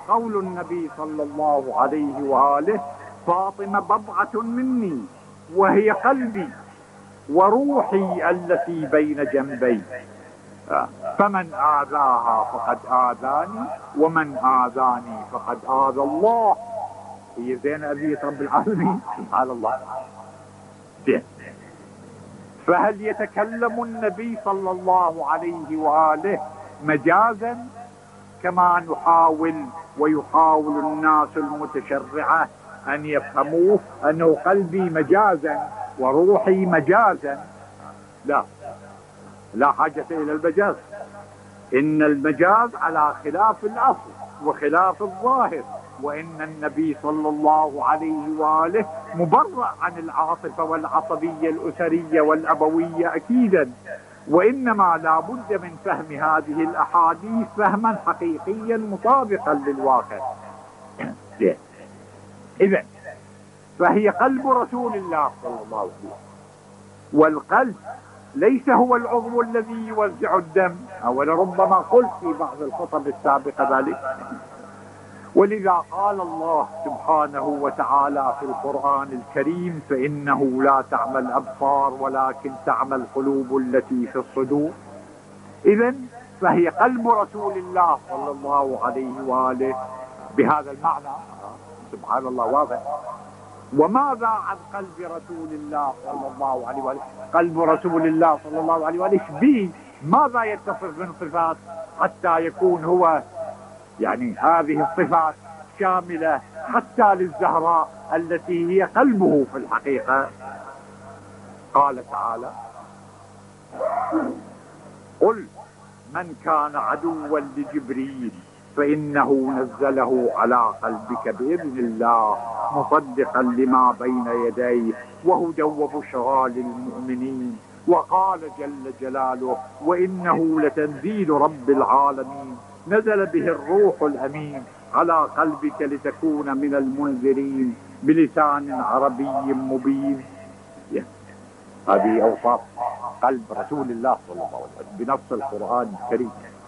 قول النبي صلى الله عليه وآله: فاطمة بضعة مني وهي قلبي وروحي التي بين جنبي، فمن آذاها فقد آذاني ومن آذاني فقد آذى الله. هي زين أبية رب العالمين سبحان الله. زين. فهل يتكلم النبي صلى الله عليه وآله مجازا كما نحاول ويحاول الناس المتشرعة أن يفهموه أنه قلبي مجازا وروحي مجازا؟ لا، لا حاجة إلى المجاز. إن المجاز على خلاف الأصل وخلاف الظاهر، وإن النبي صلى الله عليه وآله مبرأ عن العاطفة والعصبية الأسرية والأبوية أكيدا، وإنما لا بد من فهم هذه الأحاديث فهما حقيقيا مطابقا للواقع. إذن فهي قلب رسول الله صلى الله عليه وسلم، والقلب ليس هو العضو الذي يوزع الدم، أو لربما قلت في بعض الخطب السابقة ذلك. ولذا قال الله سبحانه وتعالى في القرآن الكريم: فإنه لا تعمى الأبصار ولكن تعمى القلوب التي في الصدور. إذن فهي قلب رسول الله صلى الله عليه وآله بهذا المعنى. سبحان الله، واضح. وماذا عن قلب رسول الله صلى الله عليه وآله؟ قلب رسول الله صلى الله عليه وآله به ماذا يتصف من صفات حتى يكون هو يعني هذه الصفات شاملة حتى للزهراء التي هي قلبه في الحقيقة؟ قال تعالى: قل من كان عدوا لجبريل فإنه نزله على قلبك بإذن الله مصدقا لما بين يديه وهدى وبشرى للمؤمنين. وقال جل جلاله: وإنه لتنزيل رب العالمين نزل به الروح الأمين على قلبك لتكون من المنذرين بلسان عربي مبين. هذه أوصاف قلب رسول الله صلى الله عليه وسلم بنص القرآن الكريم.